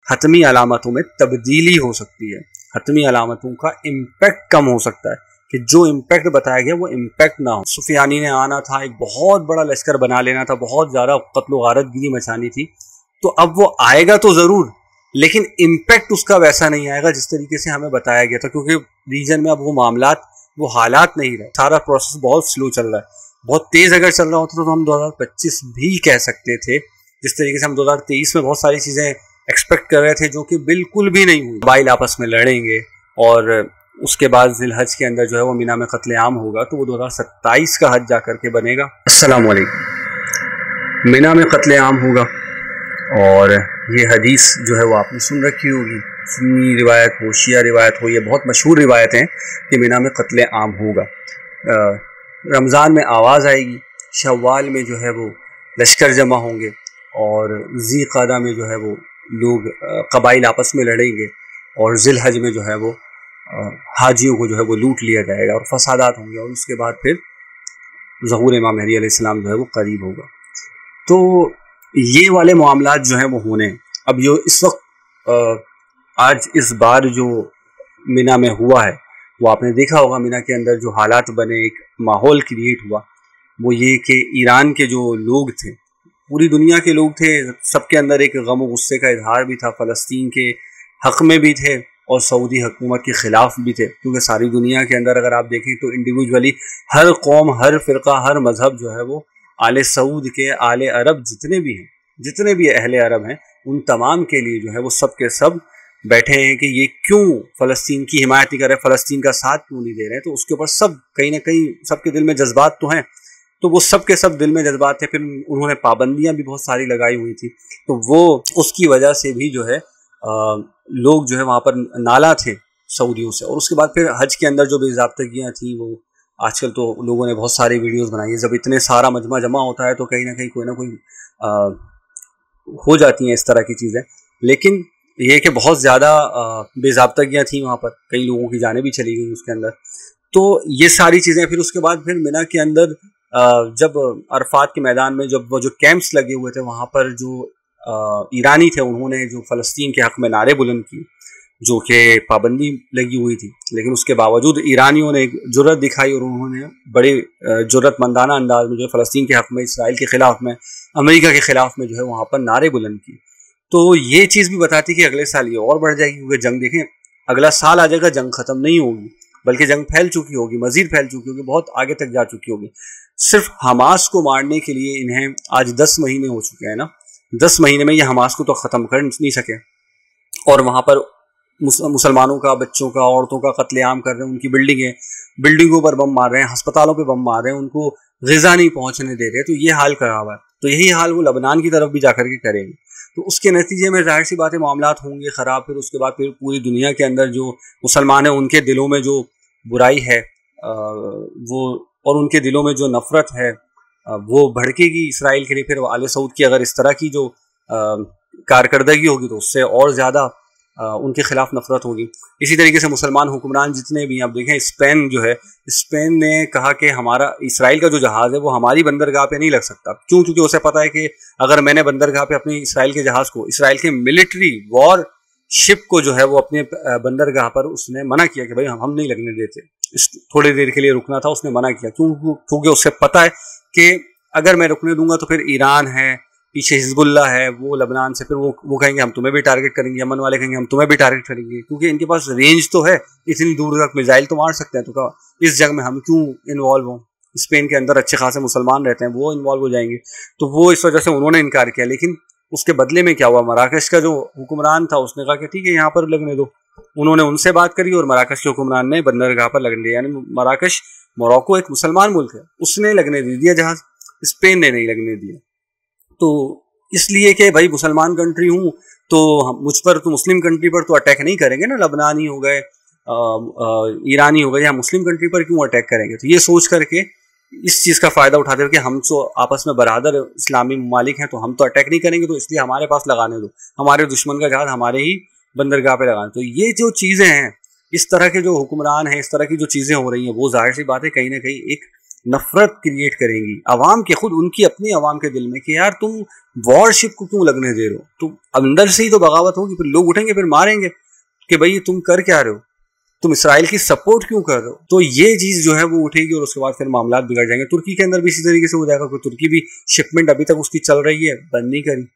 حتمی علامتوں میں تبدیلی ہو سکتی ہے، حتمی علامتوں کا امپیکٹ کم ہو سکتا ہے کہ جو امپیکٹ بتایا گیا وہ امپیکٹ نہ ہو۔ سفیانی نے آنا تھا، ایک بہت بڑا لشکر بنا لینا تھا، بہت زیادہ قتل و غارت گری مچانی تھی، تو اب وہ آئے گا تو ضرور، لیکن امپیکٹ اس کا ویسا نہیں آئے گا جس طریقے سے ہمیں بتایا گیا تھا، کیونکہ ریجن میں اب وہ معاملات، وہ حالات نہیں رہے، سارا پروسیس بہت سلو چل رہا ہے۔ بہت تیز اگر چل رہا ہوتا تو ہم 2025 بھی کہہ سکتے تھے، جس طریقے سے ہم 2023 میں بہت ساری چیزیں ایکسپیکٹ کر رہے تھے جو کہ بالکل بھی نہیں ہوئی۔ قبائل آپس میں لڑیں گے اور اس کے بعد ذی الحج کے اندر جو ہے وہ مینا میں قتل عام ہوگا، تو وہ 2027 کا حج جا کر کے بنے گا۔ السلام علیکم۔ مینا میں قتل عام ہوگا، اور یہ حدیث جو ہے وہ آپ نے سن رکھی ہوگی، سنی روایت ہو، شیعہ روایت ہو، یہ بہت مشہور روایت ہیں کہ مینا میں قتل عام ہوگا۔ رمضان میں آواز آئے گی، شوال میں جو ہے وہ لشکر جمع ہوں گے، اور ذی قعدہ میں جو ہے وہ لوگ قبائل آپس میں لڑیں گے، اور ذی الحج میں جو ہے وہ حاجیوں کو جو ہے وہ لوٹ لیا جائے گا اور فسادات ہوں گے، اور اس کے بعد پھر ظہور امام مہدی علیہ السلام جو ہے وہ قریب ہوگا۔ تو یہ والے معاملات جو ہیں وہ ہونے ہیں۔ اب جو اس وقت آج اس بار جو مینا میں ہوا ہے، وہ آپ نے دیکھا ہوگا مینا کے اندر جو حالات بنے، ایک ماحول کریٹ ہوا، وہ یہ کہ ایران کے جو لوگ تھے، پوری دنیا کے لوگ تھے، سب کے اندر ایک غم و غصے کا اظہار بھی تھا، فلسطین کے حق میں بھی تھے اور سعودی حکومت کے خلاف بھی تھے، کیونکہ ساری دنیا کے اندر اگر آپ دیکھیں تو انڈیویجولی ہر قوم، ہر فرقہ، ہر مذہب جو ہے وہ آل سعود کے، آل عرب جتنے بھی ہیں، جتنے بھی اہل عرب ہیں، ان تمام کے لیے جو ہے وہ سب کے سب بیٹھے ہیں کہ یہ کیوں فلسطین کی حمایت نہیں کر رہے، فلسطین کا ساتھ کیوں نہیں دے رہے۔ تو اس کے اوپر سب کہیں نہ کہیں سب کے دل میں جذبات تو ہیں، تو وہ سب کے سب دل میں جذبات تھے۔ پھر انہوں نے پابندیاں بھی بہت ساری لگائی ہوئی تھی، تو وہ اس کی وجہ سے بھی جو ہے لوگ جو ہے وہاں پر نالاں تھے سعودیوں سے۔ اور اس کے بعد پھر حج کے اندر جو بے ضابطگیاں تھیں، وہ آج کل تو لوگوں نے بہت ساری ویڈیوز بنائی ہیں، جب اتنے سارا مجمع جمع ہوتا ہے تو کہیں نہ کہیں کوئی نہ کوئی ہو جاتی ہیں اس طرح کی چیزیں، لیکن یہ کہ بہت زیادہ بے ضابطگیاں تھیں وہاں پر، کئی لوگوں کی جانیں بھی چلی گئیں اس کے اندر۔ تو یہ ساری چیزیں پھر اس کے بعد پھر مینا کے اندر جب عرفات کے میدان میں جب وہ جو کیمپس لگے ہوئے تھے، وہاں پر جو ایرانی تھے، انہوں نے جو فلسطین کے حق میں نعرے بلند کی، جو کہ پابندی لگی ہوئی تھی، لیکن اس کے باوجود ایرانیوں نے ایک جرأت دکھائی اور انہوں نے بڑے جرأت مندانہ انداز میں جو ہے فلسطین کے حق میں، اسرائیل کے خلاف میں، امریکہ کے خلاف میں جو ہے وہاں پر نعرے بلند کی۔ تو یہ چیز بھی بتاتی کہ اگلے سال یہ اور بڑھ جائے گی، کیونکہ جنگ دیکھیں اگلا سال آ جائے گا، جنگ ختم نہیں ہوگی، بلکہ جنگ پھیل چکی ہوگی، مزید پھیل چکی ہوگی، بہت آگے تک جا چکی ہوگی۔ صرف حماس کو مارنے کے لیے انہیں آج 10 مہینے ہو چکے ہیں نا، 10 مہینے میں یہ حماس کو تو ختم کر نہیں سکے، اور وہاں پر مسلمانوں کا، بچوں کا، عورتوں کا قتل عام کر رہے ہیں، ان کی بلڈنگوں پر بم مار رہے ہیں، ہسپتالوں پہ بم مار رہے ہیں، ان کو غذا نہیں پہنچنے دے رہے۔ تو یہ حال کرا ہوا ہے، تو یہی حال وہ لبنان کی طرف بھی جا کر کے کریں گے، تو اس کے نتیجے میں ظاہر سی بات ہے معاملات ہوں گے خراب۔ پھر اس کے بعد پھر پوری دنیا کے اندر جو مسلمان ہیں، ان کے دلوں میں جو برائی ہے وہ، اور ان کے دلوں میں جو نفرت ہے وہ بھڑکے گی اسرائیل کے لیے۔ پھر آل سعود کی اگر اس طرح کی جو کارکردگی ہوگی تو اس سے اور زیادہ ان کے خلاف نفرت ہوگی۔ اسی طریقے سے مسلمان حکمران جتنے بھی ہیں، اب دیکھیں اسپین جو ہے، اسپین نے کہا کہ ہمارا اسرائیل کا جو جہاز ہے وہ ہماری بندرگاہ پہ نہیں لگ سکتا، کیوں؟ کیونکہ اسے پتہ ہے کہ اگر میں نے بندرگاہ پہ اپنی اسرائیل کے جہاز کو، اسرائیل کے ملٹری وار شپ کو جو ہے وہ اپنے بندرگاہ پر اس نے منع کیا کہ بھائی ہم نہیں لگنے دیتے، تھوڑی دیر کے لیے رکنا تھا، اس نے منع کیا، کیونکہ اس سے پتہ ہے کہ اگر میں رکنے دوں گا تو پھر ایران ہے، پیچھے حزب اللہ ہے، وہ لبنان سے، پھر وہ کہیں گے ہم تمہیں بھی ٹارگٹ کریں گے، یمن والے کہیں گے ہم تمہیں بھی ٹارگٹ کریں گے، کیونکہ ان کے پاس رینج تو ہے، اتنی دور تک میزائل تو مار سکتے ہیں، تو اس جنگ میں ہم کیوں انوالو ہوں؟ اسپین کے اندر اچھے خاصے مسلمان رہتے ہیں، وہ انوالو ہو جائیں گے، تو وہ اس وجہ سے انہوں نے انکار کیا۔ لیکن اس کے بدلے میں کیا ہوا، مراکش کا جو حکمران تھا اس نے کہا کہ ٹھیک ہے یہاں پر لگنے دو، انہوں نے ان سے بات کری اور مراکش کے حکمران نے بندرگاہ پر لگنے دیا، یعنی مراکش، موروکو ایک مسلمان ملک ہے، اس نے لگنے دے دیا جہاز، اسپین نے نہیں لگنے دیا۔ تو اس لیے کہ بھائی مسلمان کنٹری ہوں تو مجھ پر تو، مسلم کنٹری پر تو اٹیک نہیں کریں گے نا، لبنانی ہو گئے، ایرانی ہو گئے، یا مسلم کنٹری پر کیوں اٹیک کریں گے؟ تو یہ سوچ کر کے اس چیز کا فائدہ اٹھاتے ہوئے کہ ہم تو آپس میں برادر اسلامی ممالک ہیں، تو ہم تو اٹیک نہیں کریں گے، تو اس لیے ہمارے پاس لگانے دو، ہمارے دشمن کا جہاز ہمارے ہی بندرگاہ پہ لگانے۔ تو یہ جو چیزیں ہیں، اس طرح کے جو حکمران ہیں، اس طرح کی جو چیزیں ہو رہی ہیں، وہ ظاہر سی بات ہے کہیں نہ کہیں ایک نفرت کریٹ کریں گی عوام کے، خود ان کی اپنی عوام کے دل میں کہ یار تم وارشپ کو کیوں لگنے دے رہے ہو، تم اندر سے ہی تو بغاوت ہوگی، پھر لوگ اٹھیں گے، پھر ماریں گے کہ بھئی تم کر کیا رہے ہو، تم اسرائیل کی سپورٹ کیوں کر رہے ہو. تو یہ چیز جو ہے وہ اٹھے گی اور اس کے بعد پھر معاملات بگڑ جائیں گے. ترکی کے اندر بھی اسی طریقے سے ہو جائے گا، کیونکہ ترکی بھی شپمنٹ ابھی تک اس کی چل رہی ہے، بند نہیں کری.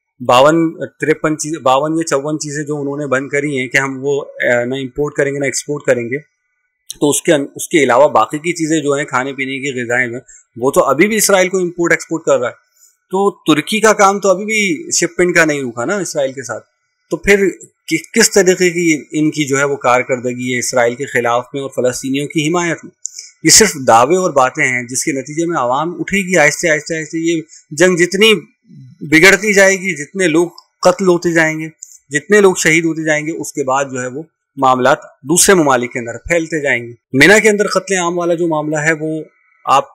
52 یا 54 چیزیں جو انہوں نے بند کری ہیں کہ ہم وہ نہ امپورٹ کریں گے نہ ایکسپورٹ کریں گے. تو اس کے علاوہ باقی کی چیزیں جو ہیں کھانے پینے کی غذائیں جو ہیں وہ تو ابھی بھی اسرائیل کو امپورٹ ایکسپورٹ کر رہا ہے. تو ترکی کا کام تو ابھی بھی شپمنٹ کا نہیں رکا نا اسرائیل کے ساتھ. تو پھر کس طریقے کی ان کی جو ہے وہ کارکردگی ہے اسرائیل کے خلاف میں اور فلسطینیوں کی حمایت میں. یہ صرف دعوے اور باتیں ہیں جس کے نتیجے میں عوام اٹھے گی آہستہ آہستہ آہستہ. یہ جنگ جتنی بگڑتی جائے گی، جتنے لوگ قتل ہوتے جائیں گے، جتنے لوگ شہید ہوتے جائیں گے، اس کے بعد جو ہے وہ معاملات دوسرے ممالک کے اندر پھیلتے جائیں گے. مینا کے اندر قتل عام والا جو معاملہ ہے وہ آپ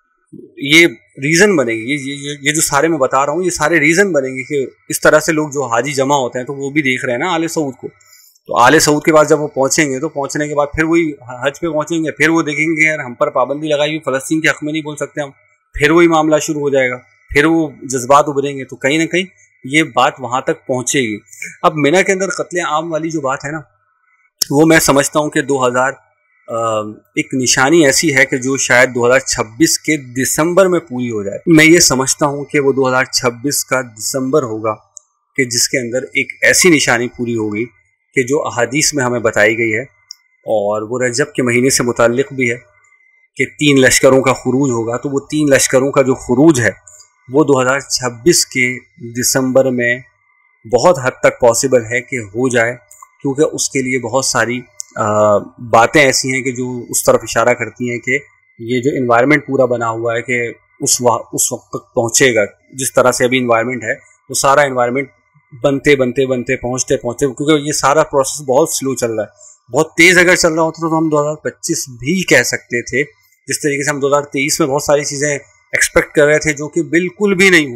یہ ریزن بنے گی، یہ جو سارے میں بتا رہا ہوں یہ سارے ریزن بنیں گے کہ اس طرح سے لوگ جو حاجی جمع ہوتے ہیں تو وہ بھی دیکھ رہے ہیں نا آل سعود کو. تو آل سعود کے بعد جب وہ پہنچیں گے تو پہنچنے کے بعد پھر وہی حج پہ پہنچیں گے، پھر وہ دیکھیں گے یار ہم پر پابندی لگائی ہوئی، فلسطین کے حق میں نہیں بول سکتے ہم، پھر وہی معاملہ شروع ہو جائے گا، پھر وہ جذبات ابھریں گے. تو کہیں نہ کہیں یہ بات وہاں تک پہنچے گی. اب مینا کے اندر قتل عام والی جو بات ہے نا وہ میں سمجھتا ہوں کہ 2000 ایک نشانی ایسی ہے کہ جو شاید 2026 کے دسمبر میں پوری ہو جائے. میں یہ سمجھتا ہوں کہ وہ 2026 کا دسمبر ہوگا کہ جس کے اندر ایک ایسی نشانی پوری ہوگی کہ جو احادیث میں ہمیں بتائی گئی ہے، اور وہ رجب کے مہینے سے متعلق بھی ہے کہ 3 لشکروں کا خروج ہوگا. تو وہ 3 لشکروں کا جو خروج ہے وہ 2026 کے دسمبر میں بہت حد تک پاسبل ہے کہ ہو جائے، کیونکہ اس کے لیے بہت ساری باتیں ایسی ہیں کہ جو اس طرف اشارہ کرتی ہیں کہ یہ جو انوائرمنٹ پورا بنا ہوا ہے کہ اس وقت تک پہنچے گا. جس طرح سے ابھی انوائرمنٹ ہے وہ سارا انوائرمنٹ بنتے پہنچتے کیونکہ یہ سارا پروسیس بہت سلو چل رہا ہے. بہت تیز اگر چل رہا ہوتا تو ہم 2025 بھی کہہ سکتے تھے. جس طریقے سے ہم 2023 میں بہت ساری چیزیں ایکسپیکٹ کر رہے تھے جو کہ بالکل بھی نہیں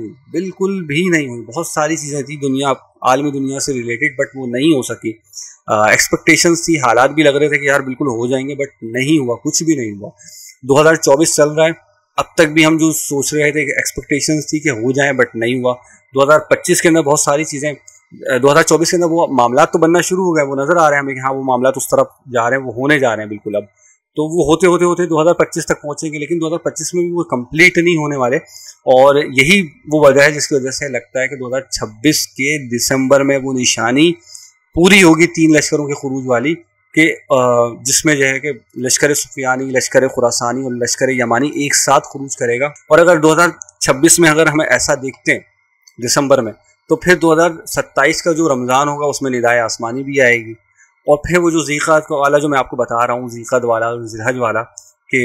ہوئی. بہت ساری چیزیں تھیں عالمی دنیا سے ریلیٹڈ، بٹ وہ نہیں ہو سکی. ایکسپیکٹیشنز تھی، حالات بھی لگ رہے تھے کہ یار بالکل ہو جائیں گے، بٹ نہیں ہوا، کچھ بھی نہیں ہوا. 2024 چل رہا ہے، اب تک بھی ہم جو سوچ رہے تھے کہ ایکسپیکٹیشنز تھی کہ ہو جائیں بٹ نہیں ہوا. 2025 کے اندر بہت ساری چیزیں 2024 کے اندر وہ معاملات تو بننا شروع ہو گئے، وہ نظر آ رہے ہیں ہمیں کہ ہاں وہ معاملات اس طرف جا رہے ہیں، وہ ہونے جا رہے ہیں بالکل. اب تو وہ ہوتے 2025 تک پہنچیں گے، لیکن 2025 میں بھی وہ کمپلیٹ نہیں ہونے والے. اور یہی وہ وجہ ہے جس کی وجہ سے لگتا ہے کہ 2026 کے دسمبر میں وہ نشانی پوری ہوگی 3 لشکروں کے خروج والی، کہ جس میں جو ہے کہ لشکر سفیانی، لشکر خراسانی اور لشکر یمانی ایک ساتھ خروج کرے گا. اور اگر 2026 میں اگر ہمیں ایسا دیکھتے ہیں دسمبر میں، تو پھر 2027 کا جو رمضان ہوگا اس میں ندائے آسمانی بھی آئے گی. اور پھر وہ جو ذیقعت والا جو میں آپ کو بتا رہا ہوں، ذیقعت والا، ذوالحج والا، کہ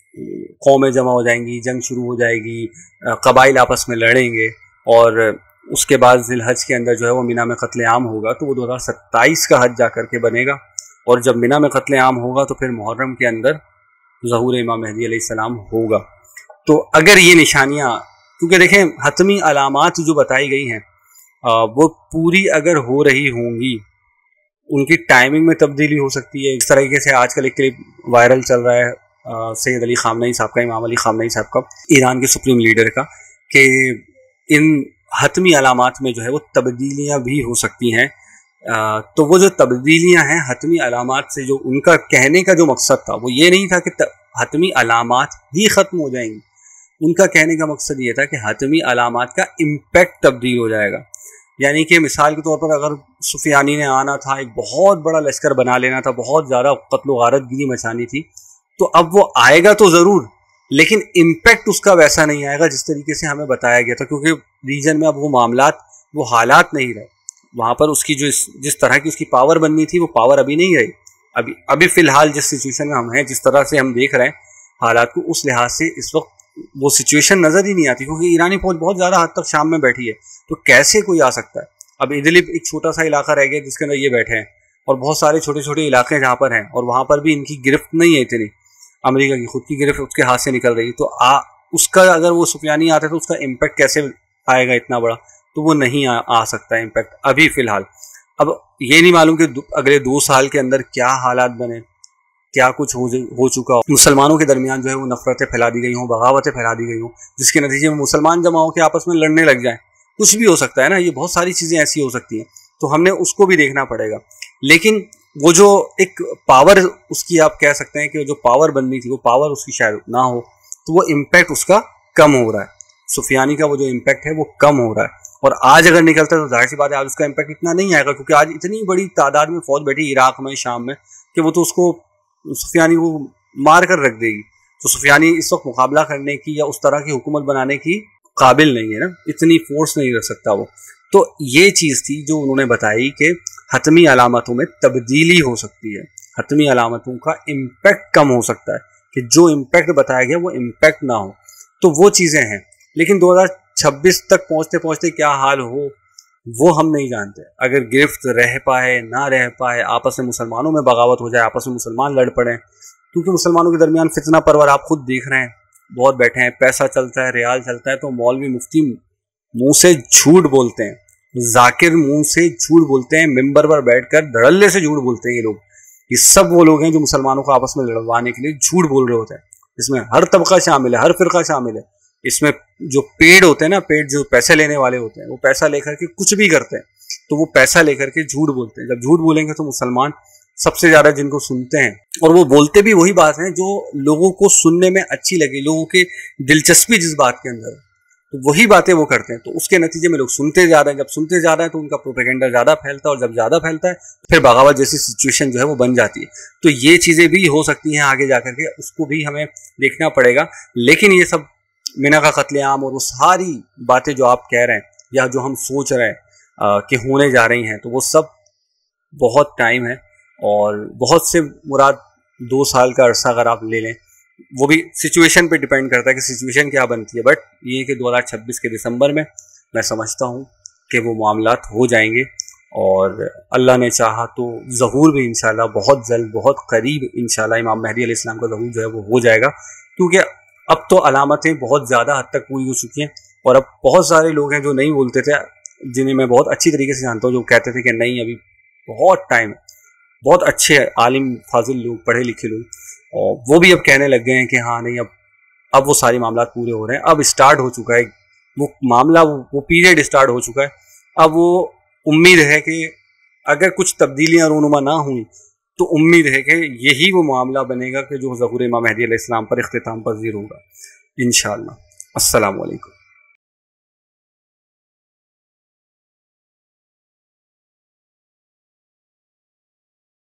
قومیں جمع ہو جائیں گی، جنگ شروع ہو جائے گی، قبائل آپس میں لڑیں گے، اور اس کے بعد ذوالحج کے اندر جو ہے وہ مینا میں قتل عام ہوگا. تو وہ 2027 کا حج جا کر کے بنے گا. اور جب مینا میں قتل عام ہوگا تو پھر محرم کے اندر ظہور امام مہدی علیہ السلام ہوگا. تو اگر یہ نشانیاں، کیونکہ دیکھیں حتمی علامات جو بتائی گئی ہیں وہ پوری اگر ہو رہی ہوں گی، ان کی ٹائمنگ میں تبدیلی ہو سکتی ہے. اس طریقے سے آج کل ایک کلپ وائرل چل رہا ہے سید علی خامنئی صاحب کا، امام علی خامنئی صاحب کا، ایران کے سپریم لیڈر کا، کہ ان حتمی علامات میں جو ہے وہ تبدیلیاں بھی ہو سکتی ہیں. تو وہ جو تبدیلیاں ہیں حتمی علامات سے، جو ان کا کہنے کا جو مقصد تھا وہ یہ نہیں تھا کہ حتمی علامات ہی ختم ہو جائیں گی. ان کا کہنے کا مقصد یہ تھا کہ حتمی علامات کا امپیکٹ تبدیل ہو جائے گا. یعنی کہ مثال کے طور پر اگر سفیانی نے آنا تھا، ایک بہت بڑا لشکر بنا لینا تھا، بہت زیادہ قتل و غارت گری مچانی تھی، تو اب وہ آئے گا تو ضرور، لیکن امپیکٹ اس کا ویسا نہیں آئے گا جس طریقے سے ہمیں بتایا گیا تھا. کیونکہ ریجن میں اب وہ معاملات، وہ حالات نہیں رہے. وہاں پر اس کی جس طرح کی اس کی پاور بننی تھی وہ پاور ابھی نہیں رہی. ابھی فی الحال جس سچویشن میں ہم ہیں، جس طرح سے ہم دیکھ رہے ہیں حالات کو، اس لحاظ سے اس وقت وہ سچویشن نظر ہی نہیں آتی. کیونکہ ایرانی فوج بہت زیادہ حد تک شام میں بیٹھی ہے، تو کیسے کوئی آ سکتا ہے؟ اب ادلب ایک چھوٹا سا علاقہ رہ گیا جس کے اندر یہ بیٹھے ہیں، اور بہت سارے چھوٹے چھوٹے علاقے جہاں پر ہیں، اور وہاں پر بھی ان کی گرفت نہیں ہے اتنی. امریکہ کی خود کی گرفت اس کے ہاتھ سے نکل رہی. تو اس کا اگر وہ سفیانی آتے تو اس کا امپیکٹ کیسے آئے گا اتنا بڑا؟ تو وہ نہیں آ سکتا امپیکٹ ابھی فی الحال. اب یہ نہیں معلوم کہ اگلے 2 سال کے اندر کیا حالات بنے. کیا کچھ ہو چکا ہو، مسلمانوں کے درمیان جو ہے وہ نفرتیں پھیلا دی گئی ہوں، بغاوتیں پھیلا دی گئی ہوں، جس کے نتیجے میں مسلمان جمع ہو کے آپس میں لڑنے لگ جائیں. کچھ بھی ہو سکتا ہے نا، یہ بہت ساری چیزیں ایسی ہو سکتی ہیں، تو ہم نے اس کو بھی دیکھنا پڑے گا. لیکن وہ جو ایک پاور اس کی آپ کہہ سکتے ہیں کہ جو پاور بننی تھی وہ پاور اس کی شاید نہ ہو، تو وہ امپیکٹ اس کا کم ہو رہا ہے. سفیانی کا وہ جو امپیکٹ ہے وہ کم ہو رہا ہے. اور آج اگر نکلتا ہے تو ظاہر سی بات ہے آج اس کا امپیکٹ اتنا نہیں آئے گا، کیونکہ آج اتنی بڑی تعداد میں فوج بیٹھی عراق میں، شام میں، کہ وہ تو اس کو سفیانی کو مار کر رکھ دے گی. تو سفیانی اس وقت مقابلہ کرنے کی یا اس طرح کی حکومت بنانے کی قابل نہیں ہے نا، اتنی فورس نہیں رکھ سکتا وہ. تو یہ چیز تھی جو انہوں نے بتائی کہ حتمی علامتوں میں تبدیلی ہو سکتی ہے، حتمی علامتوں کا امپیکٹ کم ہو سکتا ہے، کہ جو امپیکٹ بتایا گیا وہ امپیکٹ نہ ہو. تو وہ چیزیں ہیں. لیکن 2026 تک پہنچتے پہنچتے کیا حال ہو وہ ہم نہیں جانتے. اگر گرفت رہ پائے نہ رہ پائے، آپس میں مسلمانوں میں بغاوت ہو جائے، آپس میں مسلمان لڑ پڑیں، کیونکہ مسلمانوں کے درمیان فتنہ پرور آپ خود دیکھ رہے ہیں بہت بیٹھے ہیں. پیسہ چلتا ہے، ریال چلتا ہے، تو مولوی مفتی منہ سے جھوٹ بولتے ہیں، ذاکر منہ سے جھوٹ بولتے ہیں، ممبر پر بیٹھ کر دھڑلے سے جھوٹ بولتے ہیں. یہ لوگ، یہ سب وہ لوگ ہیں جو مسلمانوں کو آپس میں لڑوانے کے لیے جھوٹ بول رہے ہوتے ہیں. اس میں ہر طبقہ شامل ہے، ہر فرقہ شامل ہے. اس میں جو پیڈ ہوتے ہیں نا، پیڈ جو پیسے لینے والے ہوتے ہیں، وہ پیسہ لے کر کے کچھ بھی کرتے ہیں. تو وہ پیسہ لے کر کے جھوٹ بولتے ہیں. جب جھوٹ بولیں گے تو مسلمان سب سے زیادہ جن کو سنتے ہیں، اور وہ بولتے بھی وہی بات ہیں جو لوگوں کو سننے میں اچھی لگے، لوگوں کی دلچسپی جس بات کے اندر، تو وہی باتیں وہ کرتے ہیں. تو اس کے نتیجے میں لوگ سنتے زیادہ ہیں. جب سنتے زیادہ ہیں تو ان کا پروپیگنڈا زیادہ پھیلتا ہے، اور جب زیادہ پھیلتا ہے پھر بغاوت جیسی سچویشن جو ہے وہ بن جاتی ہے. تو یہ چیزیں بھی ہو سکتی ہیں آگے جا کر کے، اس کو بھی ہمیں دیکھنا پڑے گا. لیکن یہ سب منع کا قتل عام اور وہ ساری باتیں جو آپ کہہ رہے ہیں یا جو ہم سوچ رہے ہیں کہ ہونے جا رہی ہیں، تو وہ سب بہت ٹائم ہے، اور بہت سے مراد 2 سال کا عرصہ اگر آپ لے لیں، وہ بھی سچویشن پہ ڈیپینڈ کرتا ہے کہ سچویشن کیا بنتی ہے. بٹ یہ کہ 2026 کے دسمبر میں سمجھتا ہوں کہ وہ معاملات ہو جائیں گے، اور اللہ نے چاہا تو ظہور بھی انشاءاللہ بہت جلد، بہت قریب انشاءاللہ امام مہدی علیہ السلام کا ظہور جو ہے وہ ہو جائے گا. کیونکہ اب تو علامتیں بہت زیادہ حد تک پوری ہو چکی ہیں، اور اب بہت سارے لوگ ہیں جو نہیں بولتے تھے، جنہیں میں بہت اچھی طریقے سے جانتا ہوں، جو کہتے تھے کہ نہیں ابھی بہت ٹائم، بہت اچھے عالم فاضل لوگ، پڑھے لکھے لوگ، اور وہ بھی اب کہنے لگ گئے ہیں کہ ہاں نہیں، اب وہ سارے معاملات پورے ہو رہے ہیں. اب اسٹارٹ ہو چکا ہے وہ معاملہ، وہ پیریڈ اسٹارٹ ہو چکا ہے. اب وہ امید ہے کہ اگر کچھ تبدیلیاں رونما نہ ہوئیں تو امید ہے کہ یہی وہ معاملہ بنے گا کہ جو ظہور امام مہدی علیہ السلام پر اختتام پذیر ہوگا انشاءاللہ. السلام علیکم.